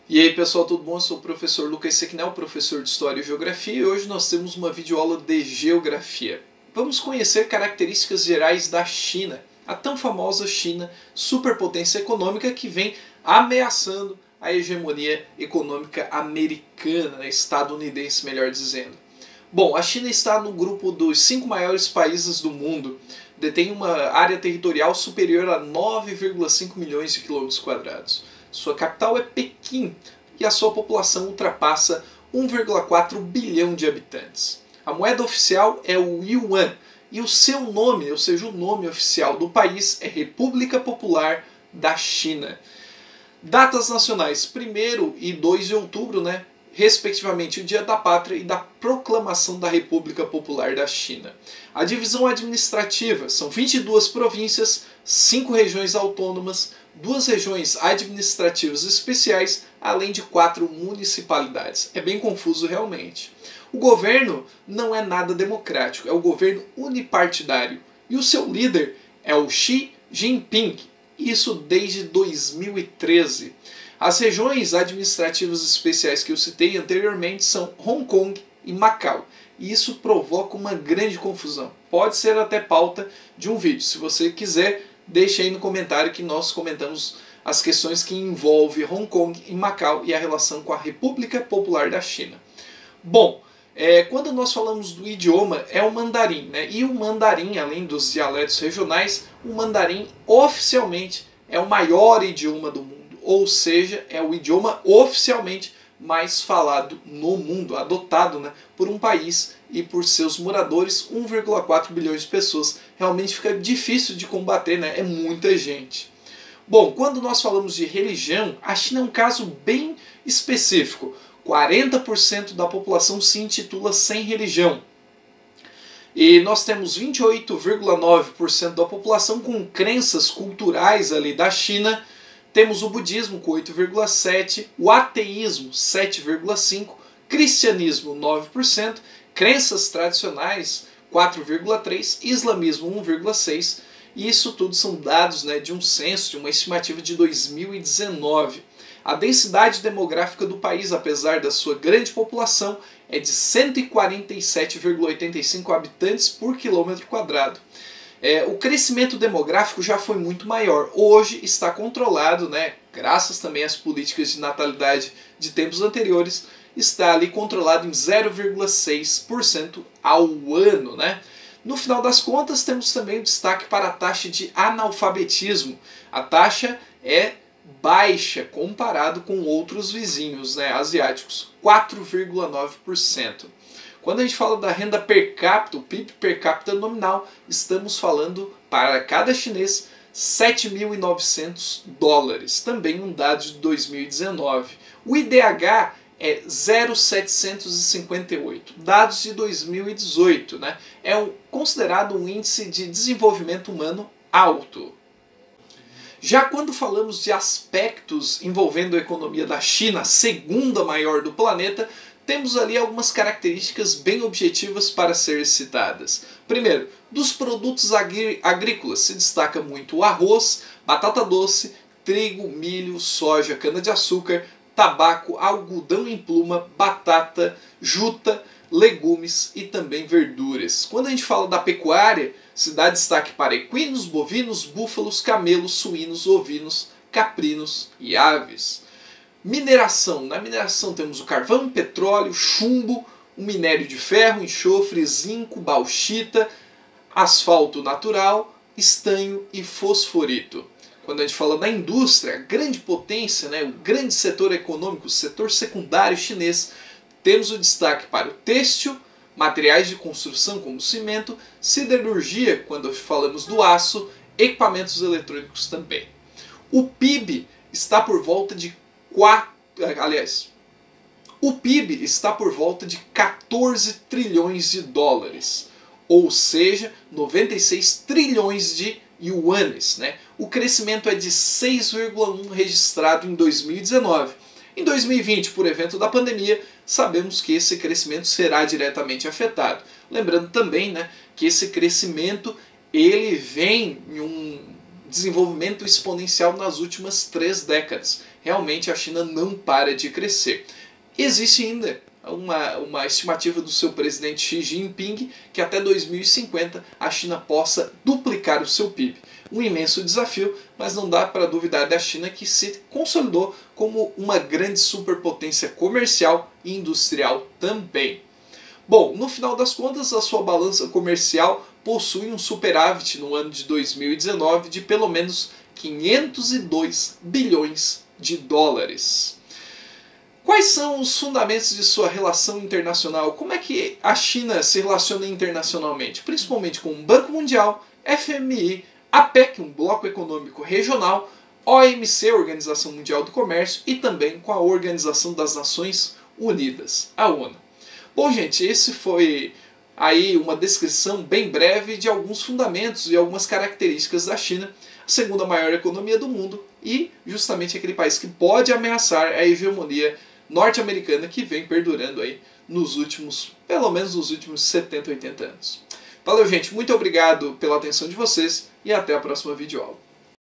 E aí pessoal, tudo bom? Eu sou o professor Lucas Sequinel, professor de História e Geografia, e hoje nós temos uma videoaula de Geografia. Vamos conhecer características gerais da China, a tão famosa China, superpotência econômica que vem ameaçando a hegemonia econômica americana, estadunidense melhor dizendo. Bom, a China está no grupo dos 5 maiores países do mundo, detém uma área territorial superior a 9,5 milhões de quilômetros quadrados. Sua capital é Pequim e a sua população ultrapassa 1,4 bilhão de habitantes. A moeda oficial é o Yuan e o seu nome, ou seja, o nome oficial do país é República Popular da China. Datas nacionais 1º e 2 de outubro, respectivamente o Dia da Pátria e da Proclamação da República Popular da China. A divisão administrativa são 22 províncias, 5 regiões autônomas, 2 regiões administrativas especiais, além de 4 municipalidades. É bem confuso realmente. O governo não é nada democrático, é o governo unipartidário. E o seu líder é o Xi Jinping, isso desde 2013. As regiões administrativas especiais que eu citei anteriormente são Hong Kong e Macau. E isso provoca uma grande confusão. Pode ser até pauta de um vídeo. Se você quiser, deixe aí no comentário que nós comentamos as questões que envolvem Hong Kong e Macau e a relação com a República Popular da China. Bom, quando nós falamos do idioma, é o mandarim, E o mandarim, além dos dialetos regionais, o mandarim oficialmente é o maior idioma do mundo. Ou seja, é o idioma oficialmente mais falado no mundo, adotado por um país e por seus moradores, 1,4 bilhões de pessoas. Realmente fica difícil de combater, é muita gente. Bom, quando nós falamos de religião, a China é um caso bem específico. 40% da população se intitula sem religião. E nós temos 28,9% da população com crenças culturais ali da China. Temos o budismo com 8,7%, o ateísmo 7,5%, cristianismo 9%, crenças tradicionais 4,3%, islamismo 1,6%. E isso tudo são dados de um censo, de uma estimativa de 2019. A densidade demográfica do país, apesar da sua grande população, é de 147,85 habitantes por quilômetro quadrado. O crescimento demográfico já foi muito maior. Hoje está controlado, graças também às políticas de natalidade de tempos anteriores, está ali controlado em 0,6% ao ano. No final das contas, temos também o destaque para a taxa de analfabetismo. A taxa é baixa comparado com outros vizinhos asiáticos, 4,9%. Quando a gente fala da renda per capita, o PIB per capita nominal, estamos falando para cada chinês 7.900 dólares, também um dado de 2019. O IDH é 0,758, dados de 2018, é considerado um índice de desenvolvimento humano alto. Já quando falamos de aspectos envolvendo a economia da China, a segunda maior do planeta, temos ali algumas características bem objetivas para ser citadas. Primeiro, dos produtos agrícolas se destaca muito o arroz, batata doce, trigo, milho, soja, cana-de-açúcar, tabaco, algodão em pluma, batata, juta, legumes e também verduras. Quando a gente fala da pecuária, se dá destaque para equinos, bovinos, búfalos, camelos, suínos, ovinos, caprinos e aves. Mineração. Na mineração temos o carvão, petróleo, chumbo, o minério de ferro, enxofre, zinco, bauxita, asfalto natural, estanho e fosforito. Quando a gente fala da indústria, a grande potência, o grande setor econômico, o setor secundário chinês, temos o destaque para o têxtil, materiais de construção como cimento, siderurgia, quando falamos do aço, equipamentos eletrônicos também. O PIB está por volta de 14 trilhões de dólares, ou seja, 96 trilhões de yuanes. O crescimento é de 6,1% registrado em 2019. Em 2020, por evento da pandemia, sabemos que esse crescimento será diretamente afetado. Lembrando também que esse crescimento ele vem em um desenvolvimento exponencial nas últimas 3 décadas. realmente a China não para de crescer. Existe ainda uma estimativa do seu presidente Xi Jinping que até 2050 a China possa duplicar o seu PIB. Um imenso desafio, mas não dá para duvidar da China, que se consolidou como uma grande superpotência comercial e industrial também. Bom, no final das contas, a sua balança comercial possui um superávit no ano de 2019 de pelo menos 502 bilhões de dólares. Quais são os fundamentos de sua relação internacional? Como é que a China se relaciona internacionalmente? Principalmente com o Banco Mundial, FMI, APEC, um bloco econômico regional, OMC, Organização Mundial do Comércio, e também com a Organização das Nações Unidas, a ONU. Bom, gente, esse foi aí uma descrição bem breve de alguns fundamentos e algumas características da China, a segunda maior economia do mundo e justamente aquele país que pode ameaçar a hegemonia norte-americana que vem perdurando aí pelo menos nos últimos 70, 80 anos. Valeu, gente, muito obrigado pela atenção de vocês e até a próxima videoaula.